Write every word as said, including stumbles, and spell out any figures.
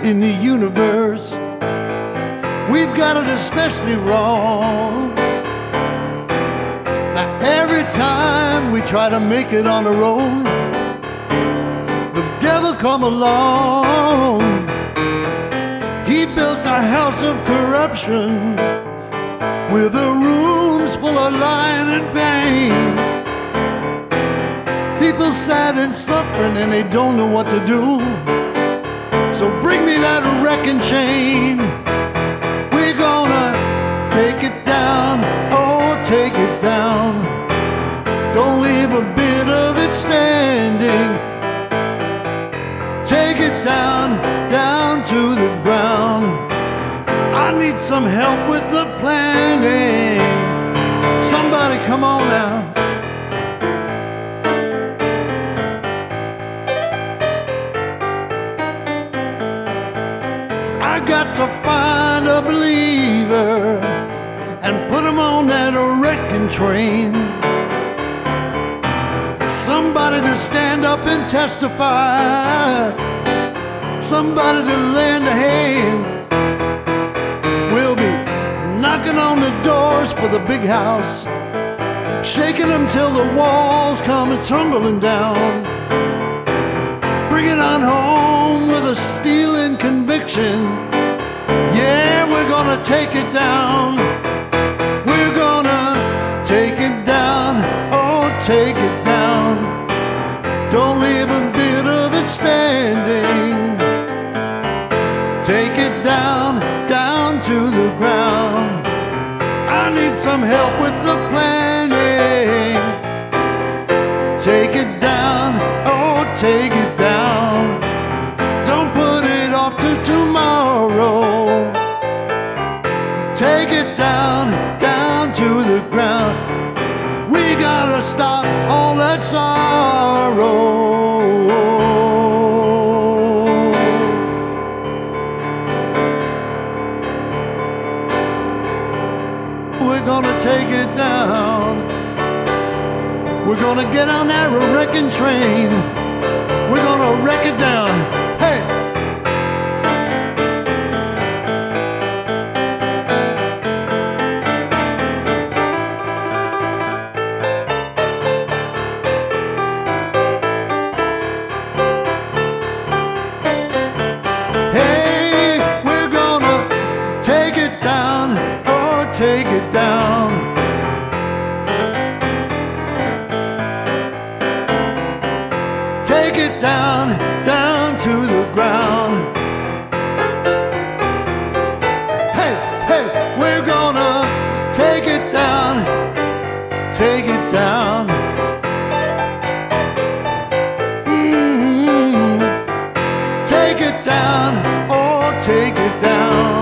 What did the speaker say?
in the universe. We've got it especially wrong. Now every time we try to make it on our own, the devil come along. He built a house of corruption with the rooms full of lying and pain. People sad and suffering and they don't know what to do. So bring me that wrecking chain. We're gonna take it down, oh take it down. Don't leave a bit of it standing. Take it down, down to the ground. I need some help with the planning. Somebody come on now. I got to find a believer and put him on that wrecking train. Somebody to stand up and testify. Somebody to lend a hand. We'll be knocking on the doors for the big house, shaking them till the walls come tumbling down. Bring it on home with a stealing conviction. Yeah, we're gonna take it down. We're gonna take it down, oh take it down. Don't leave a bit of it standing. Take it down, down to the ground. I need some help with the planning. Take it down, oh take it down. Don't put it off to tomorrow. Take it down, down to the ground. We gotta stop all that sorrow. We're gonna take it down. We're gonna get on that wrecking train. We're gonna wreck it down. Hey! Hey, we're gonna take it down, oh take it down. Take it down, down to the ground. Hey, hey, we're gonna take it down, take it down. Mm-hmm. Take it down, oh take it down.